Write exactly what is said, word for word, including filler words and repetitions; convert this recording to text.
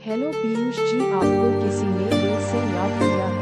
hello Piyush ji, आपको किसी ने दिल से याद किया